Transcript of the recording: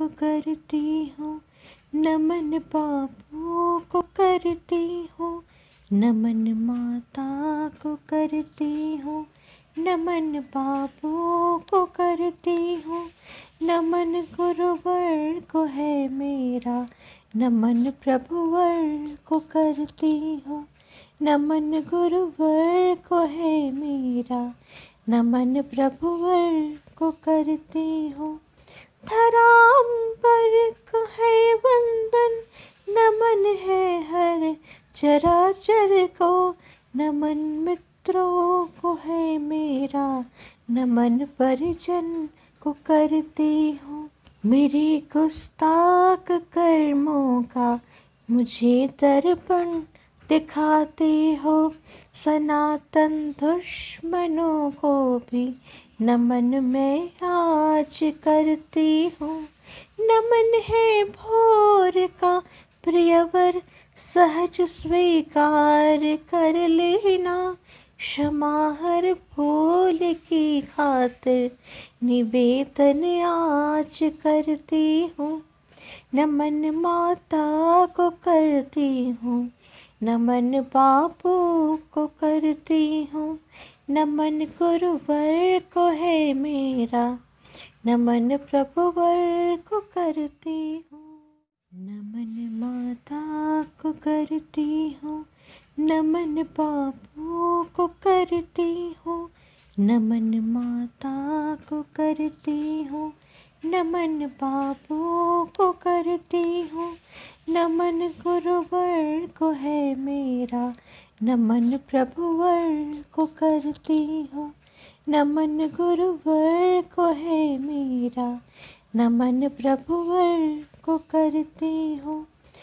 को करती हूँ, नमन बाबू को करती हूँ, नमन माता को करती हूँ, नमन बाबू को करती हूँ, नमन गुरुवर को है मेरा, नमन प्रभुवर को करती हूँ, नमन गुरुवर को है मेरा, नमन प्रभुवर को करती हूँ। धराम पर है वंदन, नमन है हर चराचर को, नमन मित्रों को है मेरा, नमन परिजन को करती हूँ। मेरे गुस्ताख कर्मों का मुझे दर्पण दिखाते हो, सनातन दुश्मनों को भी नमन मैं आज करती हूँ। नमन है भोर का प्रियवर, सहज स्वीकार कर लेना, क्षमा हर भूल की खातिर निवेदन आज करती हूँ। नमन माता को करती हूँ, नमन बापू को करती हूँ, नमन गुरुवर को है मेरा, नमन प्रभुवर को करती हूँ। नमन माता को करती हूँ, नमन बापू को करती हूँ, नमन माता को करती हूँ, नमन बापू को करती हूँ, नमन गुरुवर को है मेरा, नमन प्रभुवर को करती हूँ, नमन गुरुवर को है मेरा, नमन प्रभुवर को करती हूँ।